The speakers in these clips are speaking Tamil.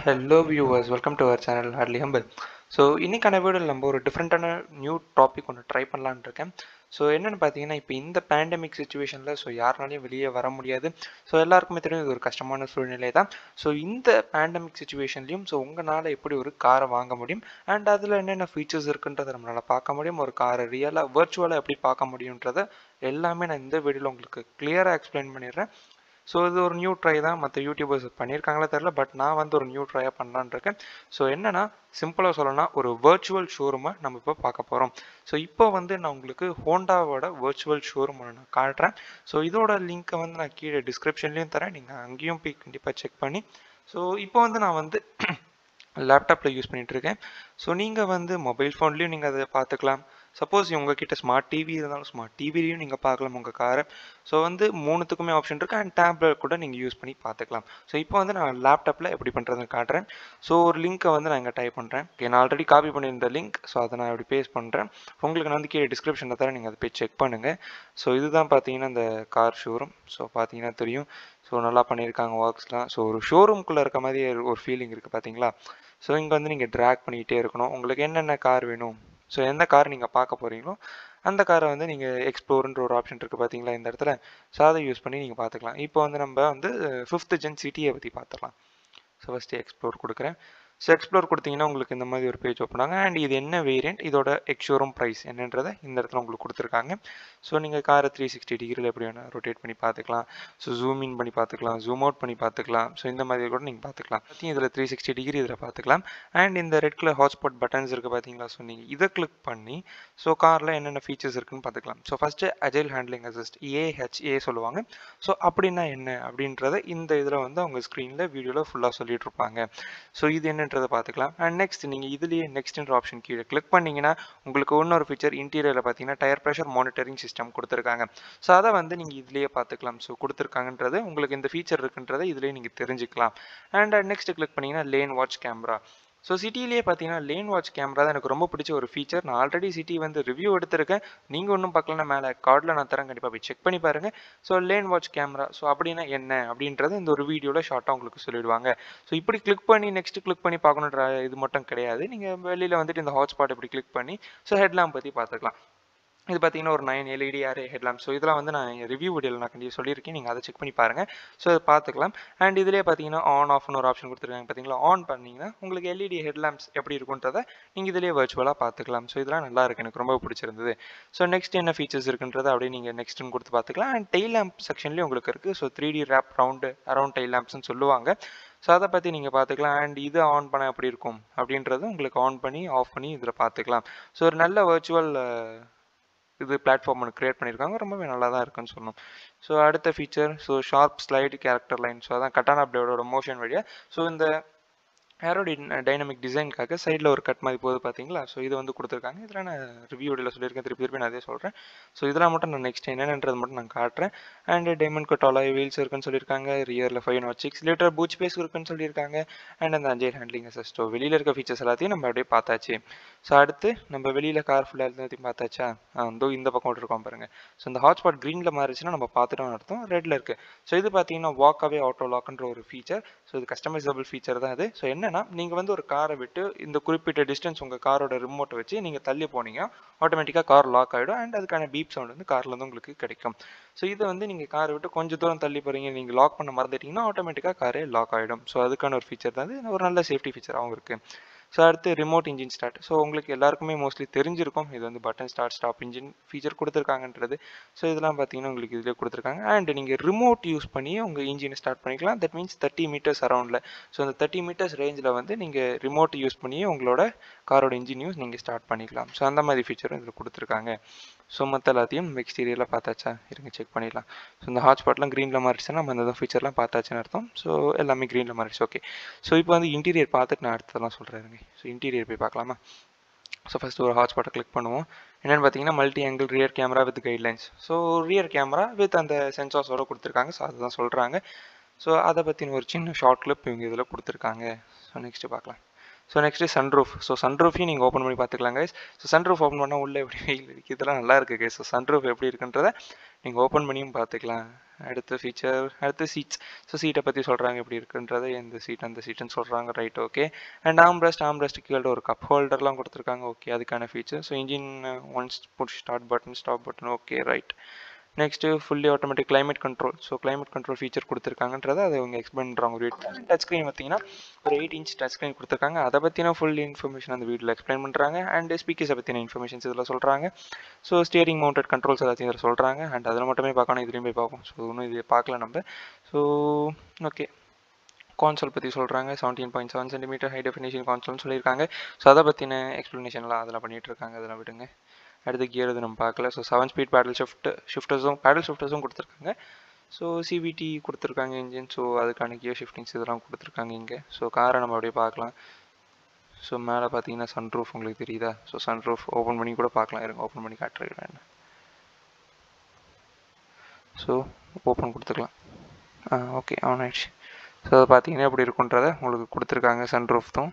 Hello viewers, welcome to our channel Hardly Humble. So இன்றைக்கான வீடியோவில் நம்ம ஒரு டிஃப்ரெண்ட்டான நியூ டாபிக் ஒன்று ட்ரை பண்ணலான்னு இருக்கேன். ஸோ என்னென்னு பார்த்தீங்கன்னா, இப்போ இந்த பேண்டமிக் சுச்சுவேஷனில் யாருனாலையும் வெளியே வர முடியாது. ஸோ எல்லாருக்குமே தெரியும் இது ஒரு கஷ்டமான சூழ்நிலை தான். ஸோ இந்த பேண்டமிக் சுச்சுவேஷன்லையும் உங்களால் எப்படி ஒரு காரை வாங்க முடியும் அண்ட் அதில் என்னென்ன ஃபீச்சர்ஸ் இருக்குன்றதை நம்மளால் பார்க்க முடியும். ஒரு காரை ரியலாக வர்ச்சுவலாக எப்படி பார்க்க முடியுன்றதை எல்லாமே நான் இந்த வீடியோவில் உங்களுக்கு கிளியராக எக்ஸ்பிளைன் பண்ணிடுறேன். ஸோ இது ஒரு நியூ ட்ரை தான். மற்ற யூடியூபர்ஸ் பண்ணியிருக்காங்களே தெரில, பட் நான் ஒரு நியூ ட்ரையாக பண்ணலான்னு இருக்கேன். ஸோ என்னென்னா, சிம்பிளாக சொல்லணும்னா ஒரு வர்ச்சுவல் ஷோரூமை நம்ம இப்போ பார்க்க போகிறோம். ஸோ இப்போ நான் உங்களுக்கு ஹோண்டாவோட வர்ச்சுவல் ஷோரூம் நான் காட்டுறேன். ஸோ இதோட லிங்க்கை நான் கீழே டிஸ்கிரிப்ஷன்லேயும் தரேன். நீங்கள் அங்கேயும் போய் கண்டிப்பாக செக் பண்ணி. ஸோ இப்போ நான் லேப்டாப்பில் யூஸ் பண்ணிகிட்ருக்கேன். ஸோ நீங்கள் மொபைல் ஃபோன்லேயும் நீங்கள் அதை பார்த்துக்கலாம். சப்போஸ் உங்ககிட்ட ஸ்மார்ட் டிவி இருந்தாலும் ஸ்மார்ட் டிவிலையும் நீங்கள் பார்க்கலாம் உங்கள் காரை. ஸோ மூணுத்துக்குமே ஆப்ஷன் இருக்குது அண்ட் டேப்லெட் கூட நீங்கள் யூஸ் பண்ணி பார்த்துக்கலாம். ஸோ இப்போ நான் லேப்டாப்பில் எப்படி பண்ணுறதுன்னு காட்டுறேன். ஸோ ஒரு லிங்க்கை நான் இங்கே டைப் பண்ணுறேன். நான் ஆல்ரெடி காப்பி பண்ணியிருந்த லிங்க். ஸோ அதை நான் எப்படி பேஸ்ட் பண்ணுறேன். உங்களுக்கு நான் கீழே டிஸ்கிரிப்ஷனில் தரேன், நீங்கள் அதை போய் செக் பண்ணுங்கள். ஸோ இதுதான் பார்த்தீங்கன்னா இந்த கார் ஷோரூம். ஸோ பார்த்தீங்கன்னா தெரியும். ஸோ நல்லா பண்ணியிருக்காங்க ஒர்க்ஸ்லாம். ஸோ ஒரு ஷோரூம்குள்ளே இருக்க மாதிரி ஒரு ஃபீலிங் இருக்குது பார்த்தீங்களா. ஸோ இங்கே நீங்கள் ட்ராக் பண்ணிக்கிட்டே இருக்கணும். உங்களுக்கு என்னென்ன கார் வேணும், ஸோ எந்த கார் நீங்கள் பார்க்க போகிறீங்களோ அந்த காரை நீங்கள் எக்ஸ்ப்ளோர்ன்ற ஒரு ஆப்ஷன் இருக்குது பார்த்தீங்களா இந்த இடத்துல. ஸோ அதை யூஸ் பண்ணி நீங்கள் பார்த்துக்கலாம். இப்போ நம்ம 5th ஜென் சிட்டியை பற்றி பார்த்துக்கலாம். ஸோ ஃபஸ்ட்டு எக்ஸ்ப்ளோர் கொடுக்குறேன். ஸோ எக்ஸ்ப்ளோர் கொடுத்தீங்கன்னா உங்களுக்கு இந்த மாதிரி ஒரு பேஜ் ஓப்பன் ஆகும். அண்ட் இது என்ன வேரியண்ட், இதோட எக்ஸ்ஷோரூம் ப்ரைஸ் என்னன்றதை இந்த இடத்துல உங்களுக்கு கொடுத்துருக்காங்க. ஸோ நீங்கள் காரை 360 டிகிரியில் எப்படி வேணால் ரொட்டேட் பண்ணி பார்த்துக்கலாம். ஸோ ஜூம் இன் பண்ணி பார்த்துக்கலாம், ஜூம் அவுட் பண்ணி பார்த்துக்கலாம். ஸோ இந்த மாதிரி கூட நீங்கள் பார்த்துக்கலாம். இதில் 360 டிகிரி இதில் பார்த்துக்கலாம். அண்ட் இந்த ரெட் கலர் ஹாட்ஸ்பாட் பட்டன்ஸ் இருக்குது பார்த்தீங்களா. ஸோ நீங்கள் இதை கிளிக் பண்ணி ஸோ காரில் என்னென்ன ஃபீச்சர்ஸ் இருக்குன்னு பார்த்துக்கலாம். So first agile handling assist, AHA சொல்லுவாங்க. ஸோ அப்படின்னா என்ன அப்படின்றத இந்த இதில் அவங்க ஸ்க்ரீனில் வீடியோவில் ஃபுல்லாக சொல்லிட்டு இருப்பாங்க. ஸோ இது என்னன்றதை பார்த்துக்கலாம். அண்ட் நெக்ஸ்ட் நீங்கள் இதுலேயே நெக்ஸ்ட்ன்ற ஆப்ஷன் கீழே கிளிக் பண்ணிங்கன்னா உங்களுக்கு இன்னொரு ஃபீச்சர் இன்டீரியரில் பார்த்தீங்கன்னா டயர் ப்ரெஷர் மானிட்டரிங் சிஸ்டம் கொடுத்துருக்காங்க. ஸோ அதை நீங்கள் இதுலேயே பார்த்துக்கலாம். ஸோ கொடுத்துருக்காங்கன்றது உங்களுக்கு இந்த ஃபீச்சர் இருக்குன்றதை இதுலேயே நீங்கள் தெரிஞ்சுக்கலாம். அண்ட் நெக்ஸ்ட் கிளிக் பண்ணிங்கன்னா லேன் வாட்ச் கேமரா. ஸோ சிட்டிலேயே பார்த்தீங்கன்னா லேன் வாட்ச் கேமரா தான் எனக்கு ரொம்ப பிடிச்ச ஒரு ஃபீச்சர். நான் ஆல்ரெடி சிட்டி ரிவ்யூ எடுத்திருக்கேன். நீங்கள் ஒன்றும் பார்க்கலன்னா மேலே கார்டில் நான் தரேன், கண்டிப்பாக போய் செக் பண்ணி பாருங்கள். So lane watch camera so அப்படின்னா என்ன அப்படின்றது இந்த ஒரு வீடியோவில் ஷார்ட்டாக உங்களுக்கு சொல்லிடுவாங்க. ஸோ இப்படி கிளிக் பண்ணி நெக்ஸ்ட் கிளிக் பண்ணி பார்க்கணுன்ற இது மட்டும் கிடையாது. நீங்கள் வெளியில் இந்த ஹாட்ஸ்பாட் இப்படி கிளிக் பண்ணி ஸோ ஹெட்லாம்ப் பற்றி பார்த்துக்கலாம். இது பார்த்தீங்கன்னா ஒரு 9 LED அரே ஹெட்லாம்ப். ஸோ இதெல்லாம் நான் ரிவ்யூ வீடியோவில் நான் கண்டிப்பாக சொல்லியிருக்கேன். நீங்கள் அதை செக் பண்ணி பாருங்கள். ஸோ அதை பார்த்துக்கலாம். அண்ட் இதிலே பார்த்தீங்கன்னா ஆன் ஆஃப்னு ஒரு ஆப்ஷன் கொடுத்துருக்காங்க பார்த்தீங்களா. ஆன் பண்ணிங்கன்னா உங்களுக்கு LED ஹெட்லாம்ப்ஸ் எப்படி இருக்குன்றதை நீங்கள் இதிலே வர்ச்சுவலாக பார்த்துக்கலாம். ஸோ இதெல்லாம் நல்லா இருக்குது, எனக்கு ரொம்ப பிடிச்சிருந்தது. ஸோ நெக்ஸ்ட் என்ன ஃபீச்சர்ஸ் இருக்குன்றதை அப்படியே நீங்கள் நெக்ஸ்ட்டுன்னு கொடுத்து பார்த்துக்கலாம். அண்ட் டெய்ல் லேம்ப் செக்ஷன்லேயும் உங்களுக்கு இருக்குது. So 3D wrap around tail லேம்ப்ஸ்னு சொல்லுவாங்க. ஸோ அதை பற்றி நீங்கள் பார்த்துக்கலாம். அண்ட் இது ஆன் பண்ண எப்படி இருக்கும் அப்படின்றது உங்களுக்கு ஆன் பண்ணி ஆஃப் பண்ணி இதில் பார்த்துக்கலாம். ஸோ ஒரு நல்ல வர்ச்சுவல் இது பிளாட்ஃபார்ம் ஒன்று க்ரியேட் பண்ணியிருக்காங்க. ரொம்பவே நல்லா தான் இருக்குன்னு சொல்லணும். ஸோ அடுத்த feature sharp slide character line. So அதான் கட்டானா பிளேடோட மோஷன் வழியாக ஸோ இந்த ஏரோ டைனமிக் டிசைனுக்காக சைடில் ஒரு கட் மாதிரி போகுது பார்த்தீங்களா. ஸோ இது கொடுத்துருக்காங்க. இதில் நான் ரிவ்யூடில் சொல்லியிருக்கேன், திருப்பி நான் அதே சொல்கிறேன். ஸோ இதெல்லாம் மட்டும் நான் நெக்ஸ்ட் என்னென்னன்றது மட்டும் நான் காட்டுறேன். And diamond cut alloy wheels இருக்குன்னு சொல்லியிருக்காங்க. ரியரில் 506 லிட்டர் பூட் ஸ்பேஸ் இருக்குன்னு சொல்லியிருக்காங்க. அண்ட் அந்த அஜைல் ஹேண்ட்லிங் அசிஸ்ட். ஸோ வெளியில் இருக்க ஃபீச்சர்ஸ் எல்லாத்தையும் நம்ம அப்படியே பார்த்தாச்சு. ஸோ அடுத்து நம்ம வெளியில் கார் ஃபுல்லாக எல்லாத்தையும் பார்த்தாச்சா. இந்த பக்கம் விட்டுருக்கோம் பாருங்கள். ஸோ இந்த ஹாட்ஸ்பாட் க்ரீனில் மாறிச்சுன்னா நம்ம பார்த்துட்டோம்னு அர்த்தம். ரெட்டில் இருக்குது. ஸோ இது பார்த்தீங்கன்னா வாக்காவே ஆட்டோ லாக்ன்ற ஒரு ஃபீச்சர். ஸோ இது கஸ்டமைசபிள் ஃபீச்சர் தான் இது. ஸோ என்னன்னா நீங்கள் ஒரு காரை விட்டு இந்த குறிப்பிட்ட டிஸ்டன்ஸ் உங்கள் காரோட ரிமோட்டை வச்சு நீங்கள் தள்ளி போனீங்க ஆட்டோமேட்டிக்காக கார் லாக் ஆகிடும். அண்ட் அதுக்கான பீப் சவுண்ட் கார்லேருந்து உங்களுக்கு கிடைக்கும். ஸோ இதை நீங்கள் காரை விட்டு கொஞ்சம் தூரம் தள்ளி போகிறீங்க, நீங்கள் லாக் பண்ண மறந்துட்டீங்கன்னா ஆட்டோமேட்டிக்காக காரே லாக் ஆகிடும். ஸோ அதுக்கான ஒரு ஃபீச்சர் தான் இது. ஒரு நல்ல சேஃப்டி ஃபீச்சராகவும் இருக்குது. ஸோ அடுத்து ரிமோட் இன்ஜின் ஸ்டார்ட். ஸோ உங்களுக்கு எல்லாருக்குமே மோஸ்ட்லி தெரிஞ்சிருக்கும் இது button start stop engine feature கொடுத்துருக்காங்கன்றது. ஸோ இதெல்லாம் பார்த்தீங்கன்னா உங்களுக்கு இதிலே கொடுத்துருக்காங்க. அண்ட் நீங்கள் ரிமோட் யூஸ் பண்ணி உங்கள் இன்ஜினை ஸ்டார்ட் பண்ணிக்கலாம். தட் மீன்ஸ் 30 மீட்டர்ஸ் அரௌண்டில். ஸோ அந்த 30 மீட்டர்ஸ் ரேஞ்சில் நீங்கள் ரிமோட் யூஸ் பண்ணி உங்களோட காரோட இன்ஜின் நீங்கள் ஸ்டார்ட் பண்ணிக்கலாம். ஸோ அந்த மாதிரி ஃபீச்சரும் இதில் கொடுத்துருக்காங்க. ஸோ மற்ற எல்லாத்தையும் எக்ஸ்டீரியரில் பார்த்தாச்சா, இருங்க செக் பண்ணிடலாம். ஸோ இந்த ஹாட்ஸ்பாட்லாம் க்ரீனில் மாறிடுச்சுன்னா நம்ம அந்த ஃபீச்சர்லாம் பார்த்தாச்சுன்னு அர்த்தம். ஸோ எல்லாமே க்ரீனில் மாறிடுச்சு. ஓகே. ஸோ இப்போ இன்டீரியர் பார்த்துட்டு நான் அடுத்ததெல்லாம் சொல்கிறேன். ஸோ இன்டீரியர் போய் பார்க்கலாமா. ஸோ ஃபஸ்ட்டு ஒரு ஹாட்ஸ்பாட்டை கிளிக் பண்ணுவோம். என்னென்னு பார்த்தீங்கன்னா multi angle rear camera with guidelines. So rear camera with அந்த சென்சார்ஸோடு கொடுத்துருக்காங்க. ஸோ அதுதான் சொல்கிறாங்க. ஸோ அதை பற்றின ஒரு சின்ன ஷார்ட் கிளிப் இவங்க இதில் கொடுத்துருக்காங்க. ஸோ நெக்ஸ்ட்டு பார்க்கலாம். So next sunroof. ஸோ சன்ரூஃபையும் நீங்கள் ஓப்பன் பண்ணி பார்த்துக்கலாம் கைஸ். ஸோ சன்ரூஃப் ஓப்பன் பண்ணால் உள்ளே எப்படி வெயில் இருக்குது, இதெல்லாம் நல்லா இருக்குது கைஸ். ஸோ சன்ரூஃப் எப்படி இருக்குன்றதை நீங்கள் ஓப்பன் பண்ணியும் பார்த்துக்கலாம். அடுத்த ஃபீச்சர் அடுத்து சீட்ஸ். ஸோ சீட்டை பற்றி சொல்கிறாங்க எப்படி இருக்குன்றது, எந்த சீட் அந்த சீட்டுன்னு சொல்கிறாங்க. Right, okay. அண்ட் ஆம்ரெஸ்ட்டுக்கு கீழே ஒரு கப் ஹோல்டர்லாம் கொடுத்துருக்காங்க. ஓகே, அதுக்கான feature. So engine once push start button, stop button. Okay, right. Next fully automatic climate control. So climate control feature கொடுத்துருக்காங்கன்றதை அதை அவங்க எக்ஸ்பிளைன் பண்ணுறாங்க ஒரு வீடியோ. டச் ஸ்க்ரீன் பார்த்தீங்கன்னா ஒரு 8 இன்ச் டச் ஸ்க்ரீன் கொடுத்துருக்காங்க. அதை பற்றின ஃபுல் இன்ஃபர்மேஷன் அந்த வீடியோவில் எக்ஸ்பிளைன் பண்ணுறாங்க. அண்ட் ஸ்பீக்கர்ஸை பற்றின இன்ஃபர்மேஷன்ஸ் இதில் சொல்கிறாங்க. ஸோ ஸ்டியரிங் மவுண்டட் கண்ட்ரோல்ஸ் எல்லாத்தையும் இதில் சொல்கிறாங்க. அண்ட் அதில் மட்டுமே பார்க்கணும், இதுலேயும் போய் பார்ப்போம். ஸோ இன்னும் இது பார்க்கல நம்ம. ஸோ ஓகே, கான்சோல் பற்றி சொல்கிறாங்க. 17.7 சென்டிமீட்டர் ஹை டெஃபினேஷன் கான்சோல்னு சொல்லியிருக்காங்க. ஸோ அதை பற்றின எக்ஸ்ப்ளனேஷன்லாம் அதில் பண்ணிகிட்டு இருக்காங்க, அதெல்லாம் விடுங்க. அடுத்து கியர் இது நம்ம பார்க்கல. ஸோ 7 ஸ்பீட் பேடல் ஷிஃப்டர்ஸும் கொடுத்துருக்காங்க. ஸோ சிவிடி கொடுத்துருக்காங்க இன்ஜின். ஸோ அதுக்கான கியர் ஷிஃப்டிங்ஸ் இதெல்லாம் கொடுத்துருக்காங்க இங்கே. ஸோ காரை நம்ம அப்படியே பார்க்கலாம். ஸோ மேலே பார்த்தீங்கன்னா சன்ரூஃப் உங்களுக்கு தெரியுதா? ஸோ சன்ரூஃப் ஓப்பன் பண்ணி கூட பார்க்கலாம். இருங்க, ஓப்பன் பண்ணி காட்டுறேன். ஸோ ஓப்பன் கொடுத்துக்கலாம். ஓகே, ஆன் ஆயிடுச்சு. ஸோ அதை பார்த்தீங்கன்னா எப்படி இருக்குன்றதை உங்களுக்கு கொடுத்துருக்காங்க சன்ரூஃப் தான்.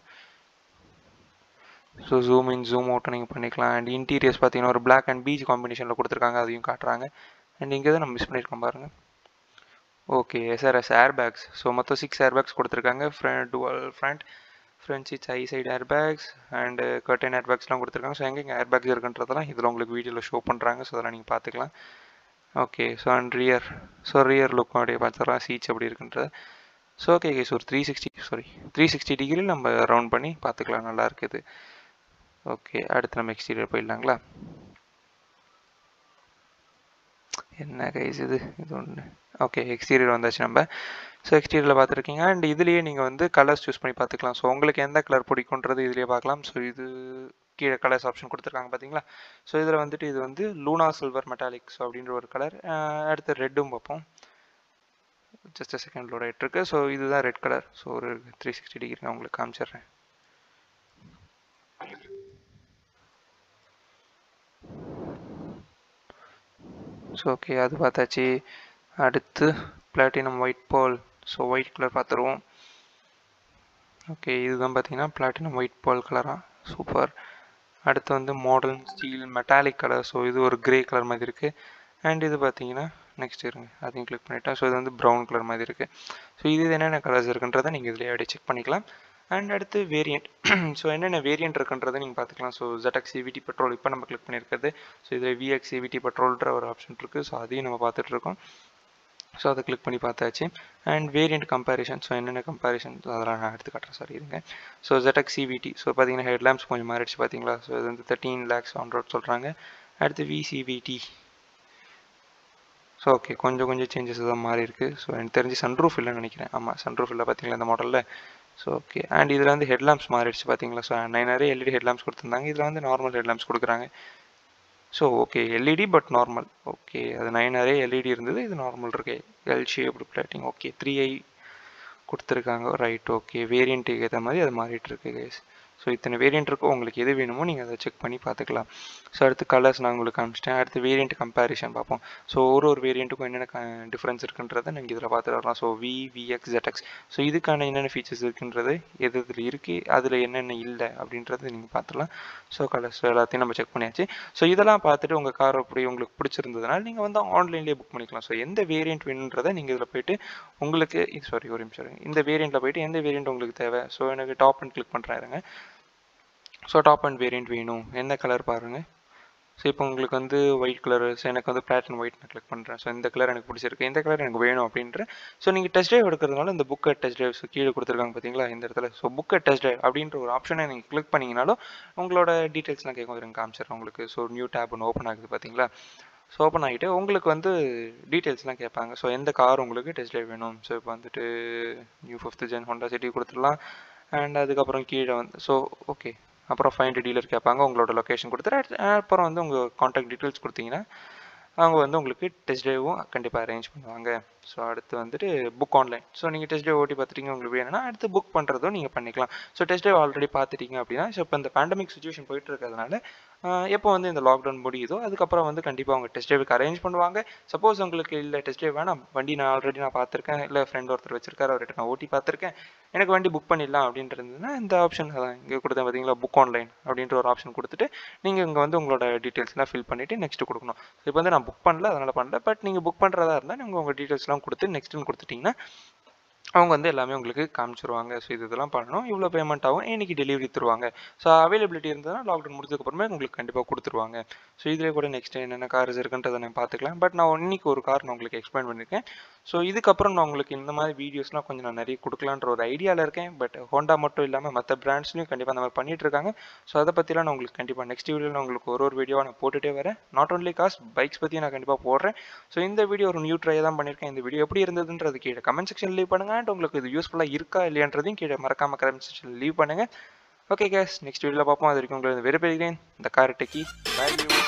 So zoom in zoom out நீங்கள் பண்ணிக்கலாம். அண்ட் இன்டீரியர்ஸ் பார்த்தீங்கன்னா ஒரு பிளாக் அண்ட் பீச் காம்பினேஷனில் கொடுத்துருக்காங்க, அதையும் காட்டுறாங்க. அண்ட் இங்கே தான் நம்ம மிஸ் பண்ணியிருக்கோம் பாருங்கள். Okay, SRS air bags. So மொத்தம் 6 ஏர் பேக்ஸ் கொடுத்துருக்காங்க. டுவல் ஃப்ரண்ட் சீட்ஸ், ஐ side air bags and curtain air பேக்ஸ்லாம் கொடுத்துருக்காங்க. ஸோ எங்கே ஏர் பேக்ஸ் இருக்குன்றதெல்லாம் இதில் உங்களுக்கு வீடியோவில் ஷோ பண்ணுறாங்க. ஸோ அதெல்லாம் நீங்கள் பார்த்துக்கலாம். ஓகே, ஸோ அண்ட் ரியர் லுக்கும் அப்படியே பார்த்துக்கலாம், சீட்ஸ் எப்படி இருக்குன்றது. ஸோ ஓகே கைஸ், ஒரு 360 டிகிரியில் நம்ம ரவுண்ட் பண்ணி பார்த்துக்கலாம், நல்லா இருக்குது. ஓகே, அடுத்து நம்ம எக்ஸ்டீரியர் போயிடலாங்களா? என்ன கைஸ் இது ஒன்று. ஓகே, எக்ஸ்டீரியர் வந்தாச்சு நம்ம. ஸோ எக்ஸ்டீரியரில் பார்த்துருக்கீங்க. அண்ட் இதுலேயே நீங்கள் வந்து கலர்ஸ் சூஸ் பண்ணி பார்த்துக்கலாம். ஸோ உங்களுக்கு எந்த கலர் பிடிக்குன்றது இதுலேயே பார்க்கலாம். ஸோ இது கீழே கலர்ஸ் ஆப்ஷன் கொடுத்துருக்காங்க பார்த்தீங்களா? ஸோ இதில் வந்துட்டு இது வந்து லூனா சில்வர் மெட்டாலிக் ஸோ அப்படின்ற ஒரு கலர். அடுத்து ரெட்டும் பார்ப்போம். ஜஸ்ட் செகண்ட் லோட் ஆகிட்டு இருக்கு. ஸோ இதுதான் ரெட் கலர். ஸோ ஒரு 360 டிகிரி நான் உங்களுக்கு காமிச்சிடுறேன். ஸோ ஓகே, அது பார்த்தாச்சு. அடுத்து platinum white pearl. So white colour பார்த்துருவோம். ஓகே, இதுதான் பார்த்தீங்கன்னா பிளாட்டினம் ஒயிட் பால் கலரா, சூப்பர். அடுத்து வந்து modern steel metallic colour. So இது ஒரு கிரே கலர் மாதிரி இருக்குது. அண்ட் இது பார்த்தீங்கன்னா நெக்ஸ்ட் இருங்க, அதையும் கிளிக் பண்ணிட்டேன். ஸோ இது வந்து ப்ரௌன் கலர் மாதிரி இருக்குது. ஸோ இது என்னென்ன கலர்ஸ் இருக்குன்றதை நீங்கள் இதில் அப்படியே செக் பண்ணிக்கலாம். அண்ட் அடுத்து வேரியண்ட். ஸோ என்னென்ன வேரியண்ட் இருக்குன்றதை நீங்கள் பார்த்துக்கலாம். ஸோ ZX CVT பெட்ரோல் இப்போ நம்ம கிளிக் பண்ணியிருக்கிறது. ஸோ இதில் VX CVT பெட்ரோல்ன்ற ஒரு ஆப்ஷன் இருக்குது. ஸோ அதையும் நம்ம பார்த்துட்ருக்கோம். ஸோ அதை கிளிக் பண்ணி பார்த்தாச்சு. And variant comparison. ஸோ என்னென்ன கம்பேரிஷன் அதெல்லாம் நான் எடுத்து காட்டுறேன், சாரி இருங்க. So ZX CVT. ஸோ பார்த்தீங்கன்னா ஹெட் லேம்ப்ஸ் கொஞ்சம் மாறிடுச்சு பார்த்தீங்களா? ஸோ இது வந்து 13 lakhs ஆன் ரோட் சொல்கிறாங்க. அடுத்து VCVT. ஸோ ஓகே, கொஞ்சம் சேஞ்சஸ் தான் மாறி இருக்குது. ஸோ எனக்கு தெரிஞ்சு சன்ரூஃப் இல்லைன்னு நினைக்கிறேன். ஆமாம், சன்ரூஃப் இல்லை பார்த்தீங்களா இந்த மாடலில். ஸோ ஓகே, அண்ட் இதில் வந்து ஹெட் லேம்ப்ஸ் மாறிடுச்சு பார்த்தீங்களா? ஸோ 9 LED ஹெட் லேம்ப்ஸ் கொடுத்துருந்தாங்க. இதில் வந்து நார்மல் ஹெட் லேம்ப்ஸ் கொடுக்குறாங்க. So okay, LED but normal. Okay, அது 9 LED இருந்தது, இது நார்மல் இருக்கு. L shaped blotting. Okay, 3i கொடுத்துருக்காங்க. ரைட், ஓகே, வேரியண்ட்டுக்கு ஏற்ற மாதிரி அது மாறிட்டு இருக்கு கைஸ். ஸோ இத்தனை வேரியண்ட் இருக்கும், உங்களுக்கு எது வேணுமோ நீங்கள் அதை செக் பண்ணி பார்த்துக்கலாம். ஸோ அடுத்து கலர்ஸ் நான் உங்களுக்கு காமிச்சிட்டேன். அடுத்து வேரியண்ட் கம்பேரிஷன் பார்ப்போம். ஸோ ஒரு வேரியண்ட்டுக்கும் என்னென்ன டிஃப்ரென்ஸ் இருக்குன்றதை நீங்கள் இதில் பார்த்துட்டு வரலாம். So VX ZX. ஸோ இதுக்கான என்னென்ன ஃபீச்சர்ஸ் இருக்குன்றது, எது இதில் இருக்குது, அதில் என்னென்ன இல்லை அப்படின்றத நீங்கள் பார்த்துலாம். ஸோ கலர்ஸ் எல்லாத்தையும் நம்ம செக் பண்ணியாச்சு. ஸோ இதெல்லாம் பார்த்துட்டு உங்கள் கார் அப்படி உங்களுக்கு பிடிச்சிருந்ததுனால நீங்கள் வந்து ஆன்லைன்லேயே புக் பண்ணிக்கலாம். ஸோ எந்த வேரியண்ட் வேணுன்றதை நீங்கள் இதில் போய்ட்டு உங்களுக்கு ஒரு நிமிஷம், இந்த வேரியண்ட்டில் போய்ட்டு எந்த வேரியண்ட் உங்களுக்கு தேவை. ஸோ எனக்கு டாப் அண்ட் கிளிக் பண்ணுறாருங்க. ஸோ டாப் அண்ட் வேரியண்ட் வேணும், என்ன கலர் பாருங்கள். ஸோ இப்போ உங்களுக்கு வந்து ஒயிட் கலர். ஸோ எனக்கு வந்து பிளாட்டினம் ஒயிட் நான் கிளிக் பண்ணுறேன். ஸோ இந்த கலர் எனக்கு பிடிச்சிருக்கு, இந்த கலர் எனக்கு வேணும் அப்படின்ற. ஸோ நீங்கள் டெஸ்ட் ட்ரைவ் எடுக்கிறதுனால இந்த புக் அட் டெஸ்ட் ட்ரைவ் கீழே கொடுத்துருக்காங்க பார்த்தீங்களா இந்த இடத்துல. So book a test drive அப்படின்ற ஒரு ஆப்ஷனை நீங்கள் கிளிக் பண்ணிங்கனாலும் உங்களோட டீட்டெயில்ஸ்லாம் கேட்கும். இருங்க காமிச்சிடுறேன் உங்களுக்கு. ஸோ நியூ டேப் ஒன்று ஓப்பன் ஆகுது பார்த்தீங்களா? ஸோ ஓப்பன் ஆகிட்டு உங்களுக்கு வந்து டீட்டெயில்ஸ்லாம் கேட்பாங்க. ஸோ எந்த கார் உங்களுக்கு டெஸ்ட் ட்ரைவ் வேணும். ஸோ இப்போ வந்துட்டு new 5th gen Honda City கொடுத்துடலாம். அண்ட் அதுக்கப்புறம் கீழே வந்து ஸோ ஓகே, அப்புறம் ஃபைண்ட் டீலர் கேட்பாங்க, உங்களோட லொக்கேஷன் கொடுத்துட்டு அப்புறம் வந்து உங்கள் காண்டாக்ட் டீட்டெயில்ஸ் கொடுத்தீங்கன்னா அவங்க வந்து உங்களுக்கு டெஸ்ட் ட்ரைவும் கண்டிப்பாக அரேஞ்ச் பண்ணுவாங்க. ஸோ அடுத்து வந்துட்டு புக் ஆன்லைன். ஸோ நீங்கள் டெஸ்ட் ட்ரைவ் ஓட்டி பார்த்துட்டீங்க, உங்களுக்கு வேணும்னா அடுத்து புக் பண்ணுறதும் நீங்கள் பண்ணிக்கலாம். ஸோ டெஸ்ட் ட்ரைவ் ஆல்ரெடி பார்த்துட்டீங்க அப்படின்னா, ஸோ இப்போ இந்த பேண்டமிக் சுச்சுவேஷன் போயிட்டு இருக்கிறதுனால எப்போ வந்து இந்த லாக்டவுன் முடியுதோ அதுக்கப்புறம் வந்து கண்டிப்பாக அவங்க டெஸ்ட் ட்ரைவுக்கு அரேஞ்ச் பண்ணுவாங்க. சப்போஸ் உங்களுக்கு இல்லை டெஸ்ட் ட்ரைவ் வேணாம், வண்டி நான் ஆல்ரெடி நான் பார்த்துருக்கேன், இல்லை ஃப்ரெண்ட் ஒருத்தர் வச்சிருக்காரு, அவர்கிட்ட நான் ஓட்டி பார்த்துருக்கேன், எனக்கு வண்டி புக் பண்ணிடலாம் அப்படின்ட்டு இருந்ததுன்னா இந்த ஆப்ஷன் தான் இங்கே கொடுத்தேன் பார்த்தீங்களா, புக் ஆன்லைன் அப்படின்ற ஒரு ஆப்ஷன் கொடுத்துட்டு நீங்கள் இங்கே வந்து உங்களோட டீட்டெயில்ஸ்லாம் ஃபில் பண்ணிவிட்டு நெக்ஸ்ட் கொடுக்கணும். இப்போ வந்து நான் புக் பண்ணல, அதனால் பண்ணல. பட் நீங்கள் புக் பண்ணுறதா இருந்தால் நீங்கள் உங்கள் டீட்டெயில்ஸ்லாம் கொடுத்து நெக்ஸ்ட்டுன்னு கொடுத்துட்டிங்கன்னா அவங்க வந்து எல்லாமே உங்களுக்கு காமிச்சிருவாங்க. ஸோ இதெல்லாம் பண்ணணும், இவ்வளோ பேமெண்ட் ஆகும், இன்னைக்கு டெலிவரி தருவாங்க. ஸோ அவைலபிலிட்டி இருந்ததுன்னா லாக்டவுன் முடிஞ்சதுக்கப்புறமே உங்களுக்கு கண்டிப்பாக கொடுத்துருவாங்க. ஸோ இதிலே கூட நெக்ஸ்ட் என்னென்ன கார்ஸ் இருக்குன்றதை நான் பார்த்துக்கலாம். பட் நான் இன்னைக்கு ஒரு கார் நான் உங்களுக்கு எக்ஸ்பிளைன் பண்ணியிருக்கேன். ஸோ இதுக்கப்புறம் நான் உங்களுக்கு இந்த மாதிரி வீடியோஸ்லாம் கொஞ்சம் நான் நிறைய கொடுக்கலான்ற ஒரு ஐடியாவில் இருக்கேன். பட் ஹோண்டா மட்டும் இல்லாமல் மற்ற பிராண்ட்ஸ்லையும் கண்டிப்பாக அந்த மாதிரி பண்ணிட்டு இருக்காங்க. ஸோ அதை பற்றிலாம் நான் உங்களுக்கு கண்டிப்பாக நெக்ஸ்ட் வீடியோவில் நான் உங்களுக்கு ஒரு வீடியோவாக நான் போட்டுகிட்டே வரேன். நாட் ஒன்லி கார்ஸ், பைக்ஸ் பற்றியும் நான் கண்டிப்பாக போடுறேன். ஸோ இந்த வீடியோ ஒரு நியூ ட்ரை தான் பண்ணியிருக்கேன். இந்த வீடியோ எப்படி இருந்ததுன்றது கீழே கமெண்ட் செக்ஷன் லீவ் பண்ணுங்க. அண்ட் உங்களுக்கு இது யூஸ்ஃபுல்லாக இருக்கா இல்லையான்றதையும் கீழே மறக்காம கமெண்ட் செக்ஷன் லீவ் பண்ணுங்க. ஓகே கேஸ், நெக்ஸ்ட் வீடியோவில் பார்ப்போம். அது வரைக்கும் உங்களுக்கு விடைபெறுகிறேன். இந்த கார் டெக்கி. பை.